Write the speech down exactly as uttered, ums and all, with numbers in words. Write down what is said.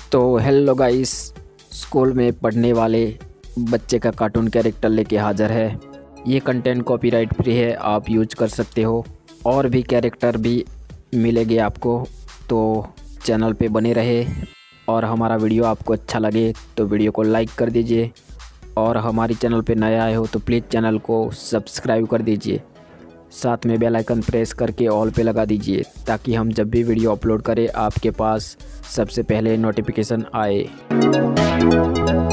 तो hello guys, school में पढ़ने वाले बच्चे का कार्टून कैरेक्टर लेके हाज़िर है। ये कंटेंट कॉपीराइट फ्री है, आप यूज कर सकते हो। और भी कैरेक्टर भी मिलेंगे आपको, तो चैनल पे बने रहे। और हमारा वीडियो आपको अच्छा लगे तो वीडियो को लाइक कर दीजिए, और हमारी चैनल पे नया आए हो तो प्लीज़ चैनल को सब्सक्राइब कर दीजिए। साथ में बेल आइकन प्रेस करके ऑल पे लगा दीजिए, ताकि हम जब भी वीडियो अपलोड करें आपके पास सबसे पहले नोटिफिकेशन आए।